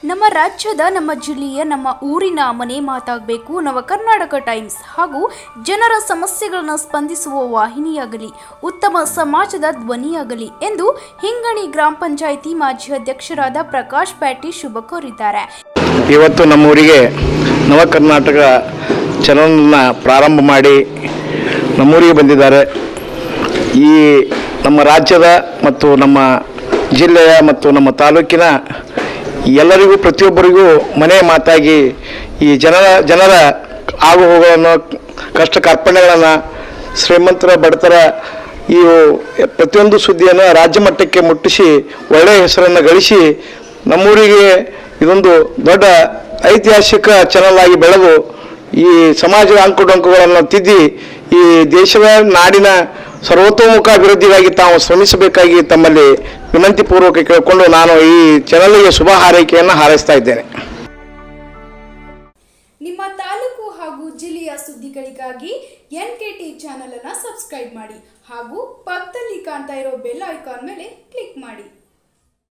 ನಮ್ಮ ರಾಜ್ಯದ, ನಮ್ಮ ಜಿಲ್ಲೆಯ, ನಮ್ಮ ಊರಿನ ಮನೆ ಮಾತಾಗಬೇಕು ನವ ಕರ್ನಾಟಕ ಟೈಮ್ಸ್ ಹಾಗೂ ಜನರ ಸಮಸ್ಯೆಗಳನ್ನು ಸ್ಪಂದಿಸುವ ವಾಹಿನಿಯಾಗಲಿ, ಉತ್ತಮ ಸಮಾಜದ ಧ್ವನಿಯಾಗಲಿ ಎಂದು ಹಿಂಗಣಿ ಗ್ರಾಮ ಪಂಚಾಯಿತಿ ಮಾಜಿ ಅಧ್ಯಕ್ಷರಾದ ಪ್ರಕಾಶ್ ಪ್ಯಾಟಿ ಶುಭ ಕೋರಿದ್ದಾರೆ. ಇವತ್ತು ನಮ್ಮೂರಿಗೆ ನವ ಕರ್ನಾಟಕ ಚಾನೆಲ್ನ ಪ್ರಾರಂಭ ಮಾಡಿ ನಮ್ಮೂರಿಗೆ ಬಂದಿದ್ದಾರೆ. ಈ ನಮ್ಮ ರಾಜ್ಯದ ಮತ್ತು ನಮ್ಮ ಜಿಲ್ಲೆಯ ಮತ್ತು ನಮ್ಮ ತಾಲೂಕಿನ ಎಲ್ಲರಿಗೂ ಪ್ರತಿಯೊಬ್ಬರಿಗೂ ಮನೆ ಮಾತಾಗಿ ಈ ಜನರ ಆಗು ಹೋಗುಗಳನ್ನು, ಕಷ್ಟ ಕಾರ್ಪಣ್ಯಗಳನ್ನು, ಶ್ರೀಮಂತರ ಬಡತರ ಈ ಪ್ರತಿಯೊಂದು ಸುದ್ದಿಯನ್ನು ರಾಜ್ಯ ಮಟ್ಟಕ್ಕೆ ಮುಟ್ಟಿಸಿ ಒಳ್ಳೆಯ ಹೆಸರನ್ನು ಗಳಿಸಿ ನಮ್ಮೂರಿಗೆ ಇದೊಂದು ದೊಡ್ಡ ಐತಿಹಾಸಿಕ ಚಾನೆಲ್ ಆಗಿ ಬೆಳೆದು ಈ ಸಮಾಜದ ಅಂಕುಡೊಂಕುಗಳನ್ನು ತಿದ್ದಿ ಈ ದೇಶದ ನಾಡಿನ ಸರ್ವತೋಮುಖ ಅಭಿವೃದ್ಧಿಗಾಗಿ ತಾವು ಶ್ರಮಿಸಬೇಕಾಗಿ ತಮ್ಮಲ್ಲಿ ವಿನಂತಿ ಪೂರ್ವಕ ಕೇಳಿಕೊಂಡು ನಾನು ಈ ಚಾನೆಲ್ಗೆ ಶುಭ ಹಾರೈಕೆಯನ್ನು ಹಾರೈಸ್ತಾ ಇದ್ದೇನೆ. ನಿಮ್ಮ ತಾಲೂಕು ಹಾಗೂ ಜಿಲ್ಲೆಯ ಸುದ್ದಿಗಳಿಗಾಗಿ NKT ಚಾನೆಲ್ ಅನ್ನು ಸಬ್ಸ್ಕ್ರೈಬ್ ಮಾಡಿ ಹಾಗೂ ಪಕ್ಕದಲ್ಲಿ ಕಾಣ್ತಾ ಇರೋ ಬೆಲ್ ಐಕಾನ್ ಮೇಲೆ ಕ್ಲಿಕ್ ಮಾಡಿ.